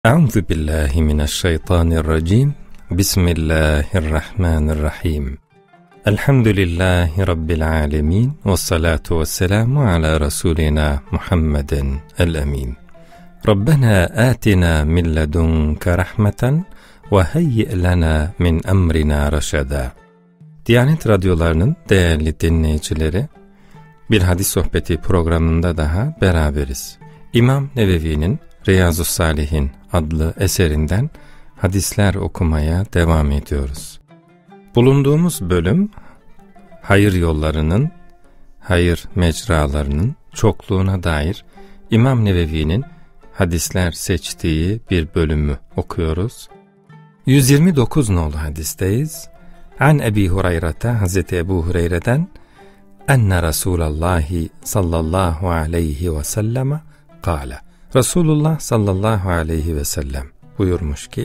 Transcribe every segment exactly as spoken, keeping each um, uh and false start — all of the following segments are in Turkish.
Euzu billahi mineşşeytanirracim. Bismillahirrahmanirrahim. Elhamdülillahi rabbil alamin ve salatu vesselamu ala rasulina Muhammedin el-emin. Rabbena atina min ledunke rahmeten ve heyyi lana min emrina reşeda. Diyanet radyolarının değerli dinleyicileri, bir hadis sohbeti programında daha beraberiz. İmam Nevevi'nin Riyazu's-Salihin adlı eserinden hadisler okumaya devam ediyoruz. Bulunduğumuz bölüm, hayır yollarının, hayır mecralarının çokluğuna dair İmam Nevevi'nin hadisler seçtiği bir bölümü okuyoruz. yüz yirmi dokuz nolu hadisteyiz. An Ebi Hureyre'te, Hazreti Ebu Hureyre'den, enne Resulallahi sallallahu aleyhi ve selleme kâle. Resulullah sallallahu aleyhi ve sellem buyurmuş ki,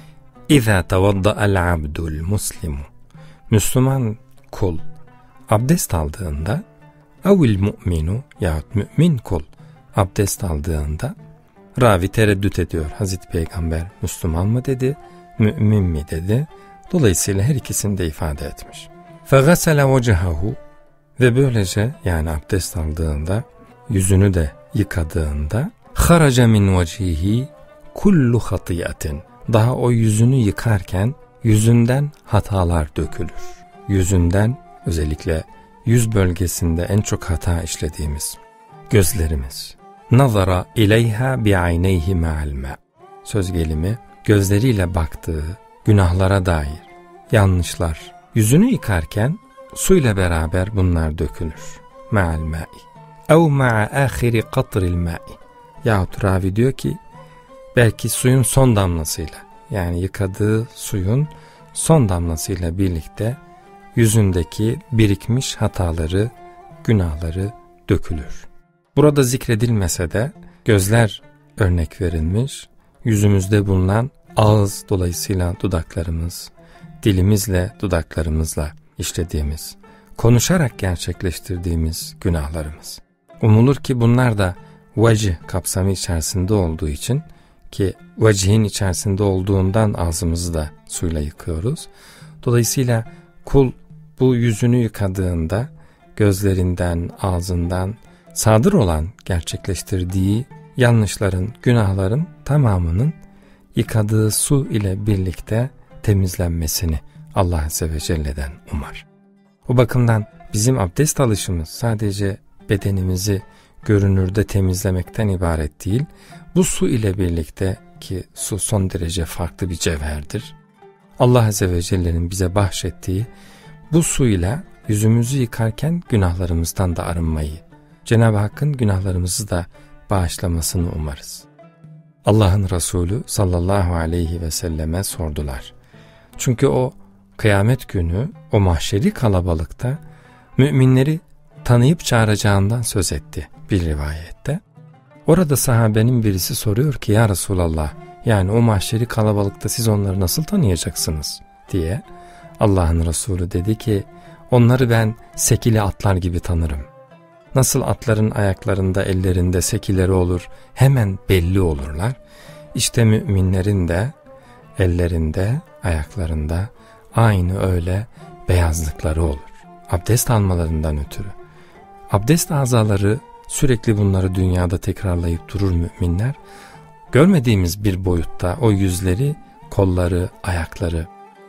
İzâ tevadda'al abdul muslimu, Müslüman kul abdest aldığında, evil mu'minu yahut mümin kul abdest aldığında, ravi tereddüt ediyor. Hazreti Peygamber Müslüman mı dedi, mümin mi dedi? Dolayısıyla her ikisini de ifade etmiş. فَغَسَلَ وَجْهَهُ, ve böylece yani abdest aldığında, yüzünü de yıkadığında, خَرَجَ مِنْ وَجْهِهِ كُلُّ خَطِيَةٍ, daha o yüzünü yıkarken yüzünden hatalar dökülür. Yüzünden, özellikle yüz bölgesinde en çok hata işlediğimiz gözlerimiz. نَظَرَ اِلَيْهَا بِعَيْنَيْهِ مَعَ الْمَاءِ, söz gelimi gözleriyle baktığı günahlara dair yanlışlar, yüzünü yıkarken suyla beraber bunlar dökülür. مَعَ الْمَاءِ اَوْ مَعَ آخِرِ قَطْرِ الْمَاءِ, yahut ravi diyor ki belki suyun son damlasıyla, yani yıkadığı suyun son damlasıyla birlikte yüzündeki birikmiş hataları, günahları dökülür. Burada zikredilmese de gözler örnek verilmiş, yüzümüzde bulunan ağız, dolayısıyla dudaklarımız, dilimizle, dudaklarımızla işlediğimiz, konuşarak gerçekleştirdiğimiz günahlarımız. Umulur ki bunlar da vecih kapsamı içerisinde olduğu için, ki vecihin içerisinde olduğundan ağzımızı da suyla yıkıyoruz. Dolayısıyla kul bu yüzünü yıkadığında gözlerinden, ağzından sadır olan gerçekleştirdiği yanlışların, günahların tamamının yıkadığı su ile birlikte temizlenmesini Allah Azze ve Celle'den umar. O bakımdan bizim abdest alışımız sadece bedenimizi görünürde temizlemekten ibaret değil, bu su ile birlikte, ki su son derece farklı bir cevherdir, Allah Azze ve Celle'nin bize bahşettiği bu suyla yüzümüzü yıkarken günahlarımızdan da arınmayı, Cenab-ı Hakk'ın günahlarımızı da bağışlamasını umarız. Allah'ın Resulü sallallahu aleyhi ve selleme sordular. Çünkü o kıyamet günü, o mahşeri kalabalıkta müminleri tanıyıp çağıracağından söz etti bir rivayette. Orada sahabenin birisi soruyor ki, ya Resulallah, yani o mahşeri kalabalıkta siz onları nasıl tanıyacaksınız diye. Allah'ın Resulü dedi ki, onları ben sekili atlar gibi tanırım. Nasıl atların ayaklarında, ellerinde sekileri olur, hemen belli olurlar. İşte müminlerin de ellerinde, ayaklarında aynı öyle beyazlıkları olur. Abdest almalarından ötürü. Abdest azaları, sürekli bunları dünyada tekrarlayıp durur müminler. Görmediğimiz bir boyutta o yüzleri, kolları, ayakları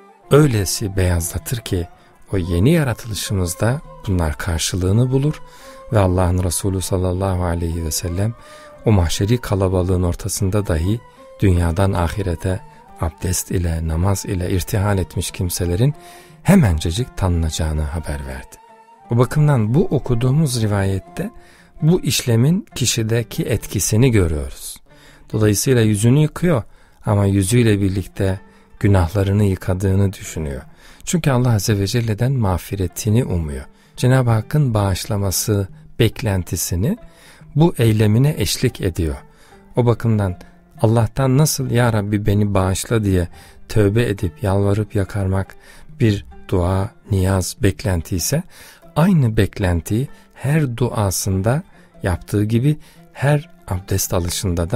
öylesi beyazlatır ki o yeni yaratılışımızda bunlar karşılığını bulur ve Allah'ın Resulü sallallahu aleyhi ve sellem o mahşeri kalabalığın ortasında dahi dünyadan ahirete abdest ile, namaz ile irtihal etmiş kimselerin hemencecik tanınacağını haber verdi. O bakımdan bu okuduğumuz rivayette bu işlemin kişideki etkisini görüyoruz. Dolayısıyla yüzünü yıkıyor ama yüzüyle birlikte günahlarını yıkadığını düşünüyor. Çünkü Allah Azze ve Celle'den mağfiretini umuyor. Cenab-ı Hakk'ın bağışlaması beklentisini bu eylemine eşlik ediyor. O bakımdan Allah'tan nasıl ya Rabbi beni bağışla diye tövbe edip yalvarıp yakarmak bir dua, niyaz, beklenti ise, aynı beklentiyi her duasında yaptığı gibi her abdest alışında da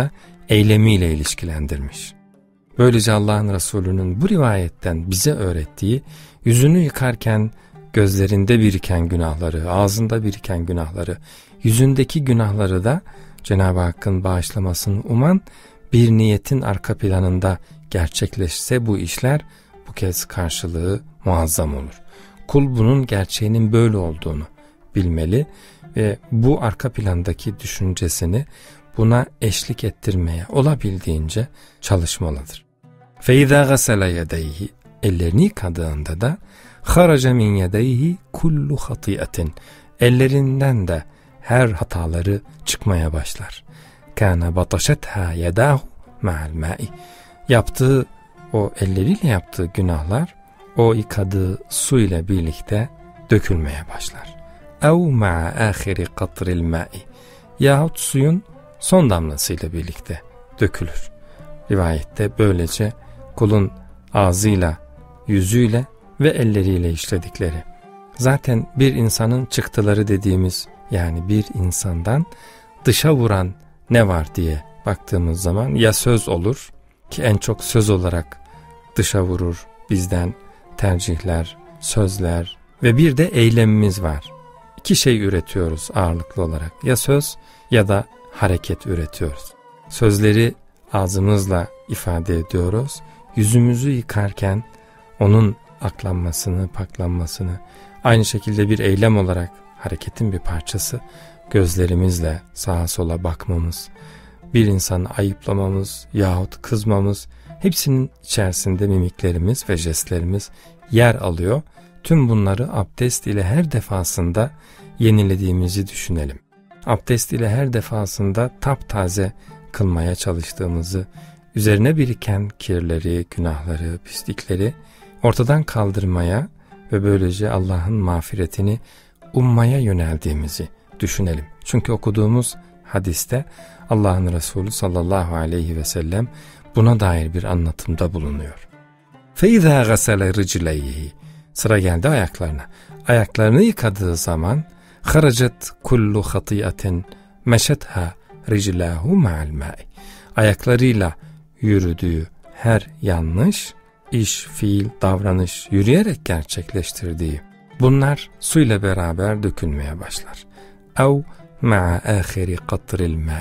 eylemiyle ilişkilendirmiş. Böylece Allah'ın Resulü'nün bu rivayetten bize öğrettiği, yüzünü yıkarken gözlerinde biriken günahları, ağzında biriken günahları, yüzündeki günahları da Cenab-ı Hakk'ın bağışlamasını uman bir niyetin arka planında gerçekleşse bu işler, bu kez karşılığı muazzam olur. Kul bunun gerçeğinin böyle olduğunu bilmeli ve bu arka plandaki düşüncesini buna eşlik ettirmeye olabildiğince çalışmalıdır. فَاِذَا غَسَلَ يَدَيْهِ ellerini yıkadığında da خَرَجَ مِنْ يَدَيْهِ كُلُّ خَطِيَةٍ ellerinden de her hataları çıkmaya başlar. كَانَ بَطَشَتْهَا يَدَاهُ مَعَ الْمَاءِ yaptığı, o elleriyle yaptığı günahlar o yıkadığı su ile birlikte dökülmeye başlar. اَوْ مَعَ آخِرِ قَطْرِ الْمَاءِ yahut suyun son damlasıyla birlikte dökülür. Rivayette böylece kulun ağzıyla, yüzüyle ve elleriyle işledikleri. Zaten bir insanın çıktıları dediğimiz, yani bir insandan dışa vuran ne var diye baktığımız zaman ya söz olur ki en çok söz olarak dışa vurur bizden tercihler, sözler ve bir de eylemimiz var. İki şey üretiyoruz ağırlıklı olarak, ya söz ya da hareket üretiyoruz. Sözleri ağzımızla ifade ediyoruz. Yüzümüzü yıkarken onun aklanmasını, paklanmasını, aynı şekilde bir eylem olarak hareketin bir parçası gözlerimizle sağa sola bakmamız, bir insanı ayıplamamız yahut kızmamız, hepsinin içerisinde mimiklerimiz ve jestlerimiz yer alıyor. Tüm bunları abdest ile her defasında yenilediğimizi düşünelim. Abdest ile her defasında taptaze kılmaya çalıştığımızı, üzerine biriken kirleri, günahları, pislikleri ortadan kaldırmaya ve böylece Allah'ın mağfiretini ummaya yöneldiğimizi düşünelim. Çünkü okuduğumuz hadiste Allah'ın Resulü sallallahu aleyhi ve sellem buna dair bir anlatımda bulunuyor. فَاِذَا غَسَلَ رِجْلَيْهِ sıra geldi ayaklarına. Ayaklarını yıkadığı zaman خَرَجَتْ كُلُّ خَطِيَةٍ مَشَتْهَا رِجْلَاهُ مَعَ الْمَاءِ ayaklarıyla yürüdüğü her yanlış iş, fiil, davranış yürüyerek gerçekleştirdiği bunlar suyla beraber dökülmeye başlar. اَوْ مَعَ آخِرِ قَطْرِ الْمَاءِ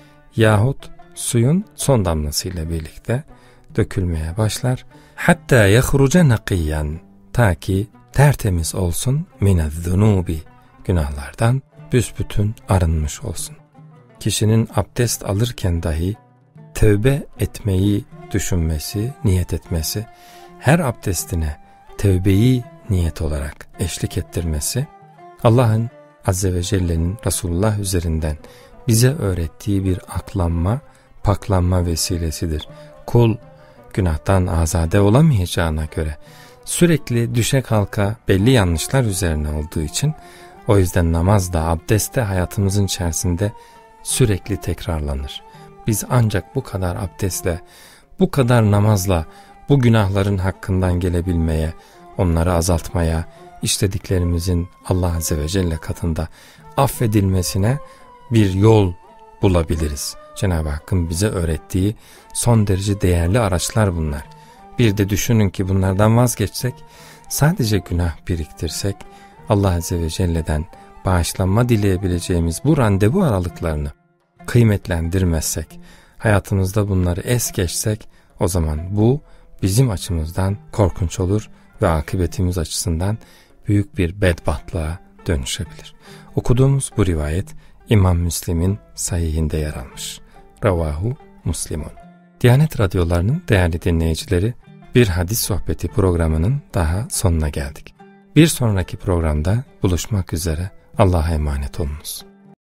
yahut suyun son damlasıyla birlikte dökülmeye başlar. Hatta yahruca naqiyan ta ki tertemiz olsun minez-zunubi günahlardan büsbütün arınmış olsun. Kişinin abdest alırken dahi tövbe etmeyi düşünmesi, niyet etmesi, her abdestine tövbeyi niyet olarak eşlik ettirmesi, Allah'ın Azze ve Celle'nin Resulullah üzerinden bize öğrettiği bir aklanma, paklanma vesilesidir. Kul günahtan azade olamayacağına göre sürekli düşe kalka belli yanlışlar üzerine olduğu için, o yüzden namaz da abdest de hayatımızın içerisinde sürekli tekrarlanır. Biz ancak bu kadar abdestle, bu kadar namazla bu günahların hakkından gelebilmeye, onları azaltmaya, işlediklerimizin Allah Azze ve Celle katında affedilmesine bir yol bulabiliriz. Cenab-ı Hakk'ın bize öğrettiği son derece değerli araçlar bunlar. Bir de düşünün ki bunlardan vazgeçsek, sadece günah biriktirsek, Allah Azze ve Celle'den bağışlanma dileyebileceğimiz bu randevu aralıklarını kıymetlendirmezsek, hayatımızda bunları es geçsek, o zaman bu bizim açımızdan korkunç olur ve akıbetimiz açısından büyük bir bedbahtlığa dönüşebilir. Okuduğumuz bu rivayet İmam Müslim'in sahihinde yer almış. Ravahu Muslimun. Diyanet radyolarının değerli dinleyicileri, bir hadis sohbeti programının daha sonuna geldik. Bir sonraki programda buluşmak üzere. Allah'a emanet olunuz.